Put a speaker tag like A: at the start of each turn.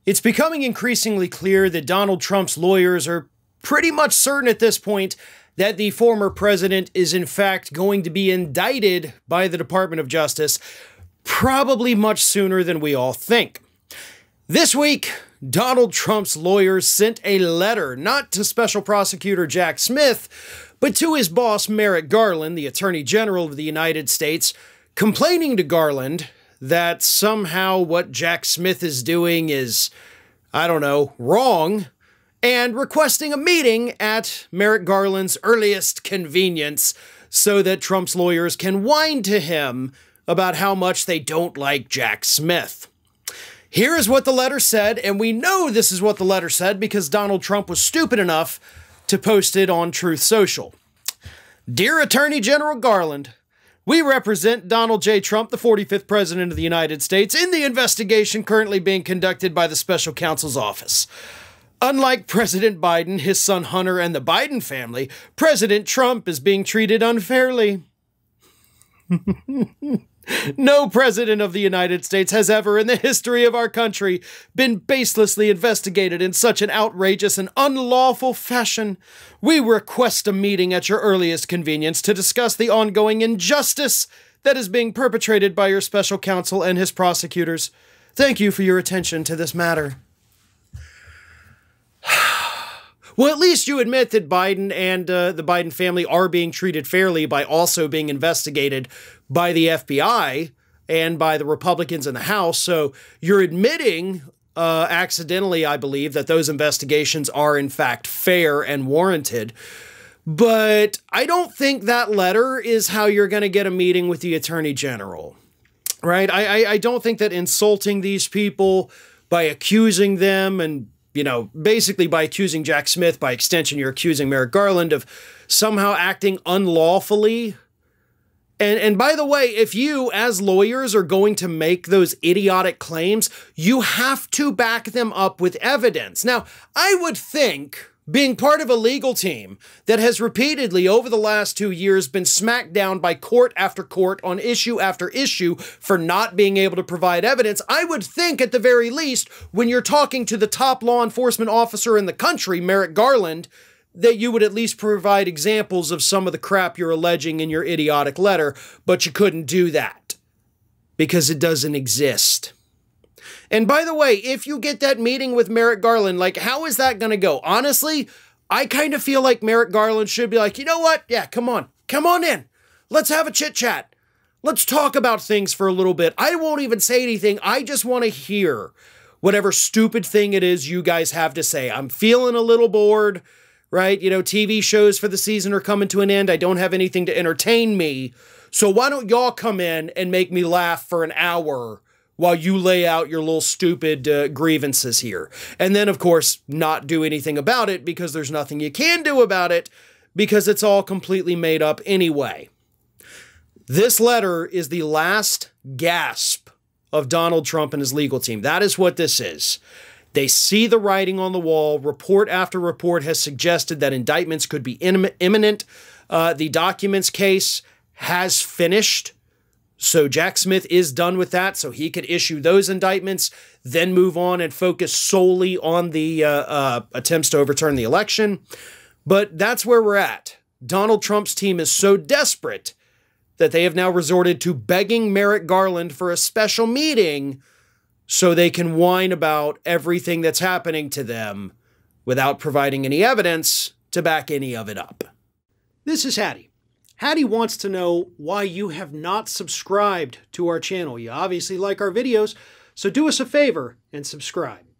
A: It's becoming increasingly clear that Donald Trump's lawyers are pretty much certain at this point that the former president is in fact going to be indicted by the Department of Justice, probably much sooner than we all think. This week, Donald Trump's lawyers sent a letter, not to Special Prosecutor Jack Smith, but to his boss Merrick Garland, the Attorney General of the United States, complaining to Garland that somehow what Jack Smith is doing is, I don't know, wrong, and requesting a meeting at Merrick Garland's earliest convenience so that Trump's lawyers can whine to him about how much they don't like Jack Smith. Here is what the letter said, and we know this is what the letter said because Donald Trump was stupid enough to post it on Truth Social. Dear Attorney General Garland, we represent Donald J. Trump, the 45th President of the United States, in the investigation currently being conducted by the Special Counsel's office. Unlike President Biden, his son Hunter, and the Biden family, President Trump is being treated unfairly. No president of the United States has ever in the history of our country been baselessly investigated in such an outrageous and unlawful fashion. We request a meeting at your earliest convenience to discuss the ongoing injustice that is being perpetrated by your special counsel and his prosecutors. Thank you for your attention to this matter. Well, at least you admit that Biden and the Biden family are being treated fairly by also being investigated by the FBI and by the Republicans in the House. So you're admitting, accidentally, I believe, that those investigations are in fact fair and warranted. But I don't think that letter is how you're going to get a meeting with the Attorney General, right? I don't think that insulting these people by accusing them and, you know, basically by accusing Jack Smith, by extension, you're accusing Merrick Garland of somehow acting unlawfully. And by the way, if you, as lawyers, are going to make those idiotic claims, you have to back them up with evidence. Now, I would think, being part of a legal team that has repeatedly, over the last 2 years, been smacked down by court after court on issue after issue for not being able to provide evidence, I would think, at the very least, when you're talking to the top law enforcement officer in the country, Merrick Garland, that you would at least provide examples of some of the crap you're alleging in your idiotic letter, but you couldn't do that because it doesn't exist. And by the way, if you get that meeting with Merrick Garland, like, how is that going to go? Honestly, I kind of feel like Merrick Garland should be like, you know what? Yeah, come on in. Let's have a chit chat. Let's talk about things for a little bit. I won't even say anything. I just want to hear whatever stupid thing it is you guys have to say. I'm feeling a little bored. Right? You know, TV shows for the season are coming to an end. I don't have anything to entertain me. So why don't y'all come in and make me laugh for an hour while you lay out your little stupid grievances here? And then, of course, not do anything about it because there's nothing you can do about it because it's all completely made up anyway. This letter is the last gasp of Donald Trump and his legal team. That is what this is. They see the writing on the wall. Report after report has suggested that indictments could be imminent. The documents case has finished. So Jack Smith is done with that. So he could issue those indictments, then move on and focus solely on the attempts to overturn the election. But that's where we're at. Donald Trump's team is so desperate that they have now resorted to begging Merrick Garland for a special meeting so they can whine about everything that's happening to them without providing any evidence to back any of it up. This is Hattie. Hattie wants to know why you have not subscribed to our channel. You obviously like our videos, so do us a favor and subscribe.